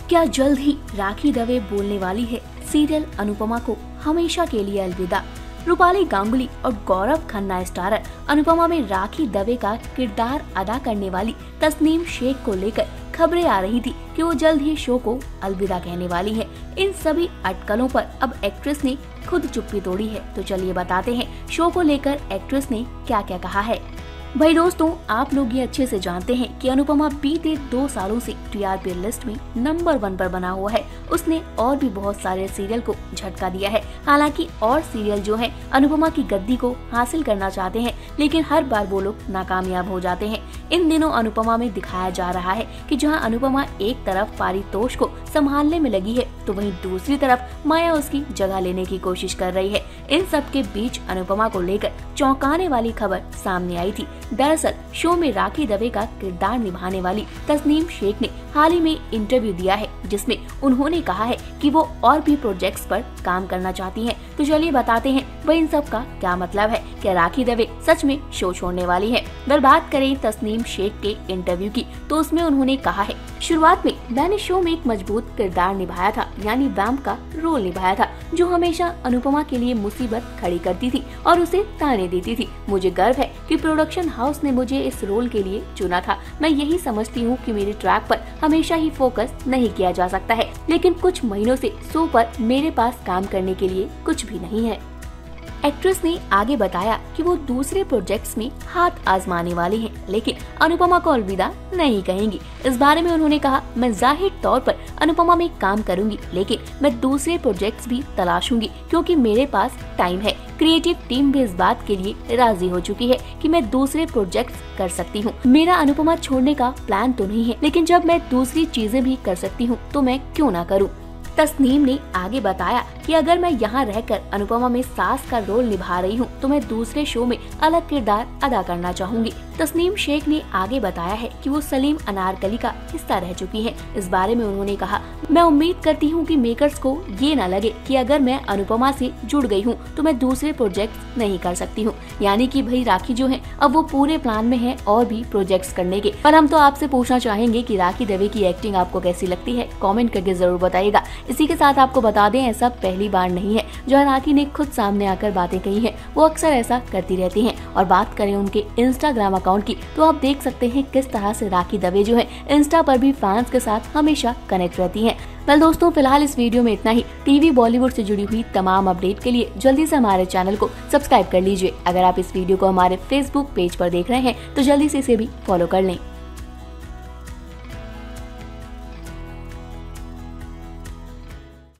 क्या जल्द ही राखी दवे बोलने वाली है सीरियल अनुपमा को हमेशा के लिए अलविदा। रूपाली गांगुली और गौरव खन्ना स्टारर अनुपमा में राखी दवे का किरदार अदा करने वाली तस्नीम शेख को लेकर खबरें आ रही थी कि वो जल्द ही शो को अलविदा कहने वाली है। इन सभी अटकलों पर अब एक्ट्रेस ने खुद चुप्पी तोड़ी है। तो चलिए बताते हैं शो को लेकर एक्ट्रेस ने क्या क्या कहा है। भाई दोस्तों, आप लोग ये अच्छे से जानते हैं कि अनुपमा बीते 2 सालों से टीआरपी लिस्ट में नंबर 1 पर बना हुआ है। उसने और भी बहुत सारे सीरियल को झटका दिया है। हालांकि और सीरियल जो हैं अनुपमा की गद्दी को हासिल करना चाहते हैं, लेकिन हर बार वो लोग नाकामयाब हो जाते हैं। इन दिनों अनुपमा में दिखाया जा रहा है कि जहां अनुपमा एक तरफ पारितोष को संभालने में लगी है, तो वहीं दूसरी तरफ माया उसकी जगह लेने की कोशिश कर रही है। इन सब के बीच अनुपमा को लेकर चौंकाने वाली खबर सामने आई थी। दरअसल शो में राखी दवे का किरदार निभाने वाली तस्नीम शेख ने हाल ही में इंटरव्यू दिया है, जिसमें उन्होंने कहा है कि वो और भी प्रोजेक्ट्स पर काम करना चाहती हैं। तो चलिए बताते हैं वह इन सब का क्या मतलब है। क्या राखी दवे सच में शो छोड़ने वाली है? अगर बात करें तस्नीम शेख के इंटरव्यू की, तो उसमें उन्होंने कहा है, शुरुआत में मैंने शो में एक मजबूत किरदार निभाया था, यानी वैम्प का रोल निभाया था, जो हमेशा अनुपमा के लिए मुसीबत खड़ी करती थी और उसे ताने देती थी। मुझे गर्व है कि प्रोडक्शन हाउस ने मुझे इस रोल के लिए चुना था। मैं यही समझती हूँ कि मेरे ट्रैक पर हमेशा ही फोकस नहीं किया जा सकता है, लेकिन कुछ महीनों से शो पर मेरे पास काम करने के लिए कुछ भी नहीं है। एक्ट्रेस ने आगे बताया कि वो दूसरे प्रोजेक्ट्स में हाथ आजमाने वाली हैं, लेकिन अनुपमा को अलविदा नहीं कहेंगी। इस बारे में उन्होंने कहा, मैं जाहिर तौर पर अनुपमा में काम करूंगी, लेकिन मैं दूसरे प्रोजेक्ट्स भी तलाशूंगी क्योंकि मेरे पास टाइम है। क्रिएटिव टीम भी इस बात के लिए राजी हो चुकी है कि मैं दूसरे प्रोजेक्ट्स कर सकती हूँ। मेरा अनुपमा छोड़ने का प्लान तो नहीं है, लेकिन जब मैं दूसरी चीजें भी कर सकती हूँ तो मैं क्यों ना करूँ। तस्नीम ने आगे बताया कि अगर मैं यहाँ रहकर अनुपमा में सास का रोल निभा रही हूँ, तो मैं दूसरे शो में अलग किरदार अदा करना चाहूंगी। तस्नीम शेख ने आगे बताया है कि वो सलीम अनारकली का हिस्सा रह चुकी हैं। इस बारे में उन्होंने कहा, मैं उम्मीद करती हूँ कि मेकर्स को ये न लगे कि अगर मैं अनुपमा से जुड़ गई हूँ तो मैं दूसरे प्रोजेक्ट नहीं कर सकती हूँ। यानी कि भाई राखी जो है अब वो पूरे प्लान में है और भी प्रोजेक्ट्स करने के। पर हम तो आपसे पूछना चाहेंगे कि राखी दवे की एक्टिंग आपको कैसी लगती है, कमेंट करके जरूर बताइएगा। इसी के साथ आपको बता दें, ऐसा पहली बार नहीं है जो राखी ने खुद सामने आकर बातें कही हैं। वो अक्सर ऐसा करती रहती हैं। और बात करें उनके इंस्टाग्राम अकाउंट की, तो आप देख सकते हैं किस तरह से राखी दवे जो है इंस्टा पर भी फैंस के साथ हमेशा कनेक्ट रहती हैं। वेल दोस्तों, फिलहाल इस वीडियो में इतना ही। टीवी बॉलीवुड से जुड़ी हुई तमाम अपडेट के लिए जल्दी से हमारे चैनल को सब्सक्राइब कर लीजिए। अगर आप इस वीडियो को हमारे फेसबुक पेज पर देख रहे हैं तो जल्दी से इसे भी फॉलो कर लें।